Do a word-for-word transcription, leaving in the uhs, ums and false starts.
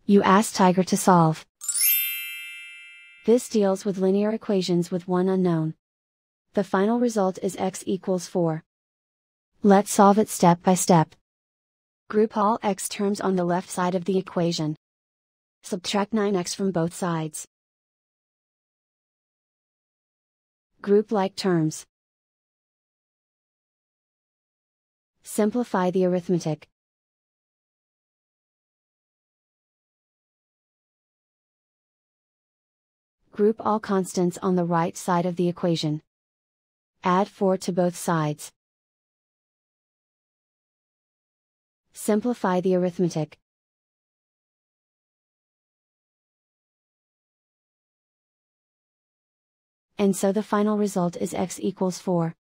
You ask Tiger to solve. This deals with linear equations with one unknown. The final result is x equals four. Let's solve it step by step. Group all x terms on the left side of the equation. Subtract nine x from both sides. Group like terms. Simplify the arithmetic. Group all constants on the right side of the equation. Add four to both sides. Simplify the arithmetic. And so the final result is x equals four.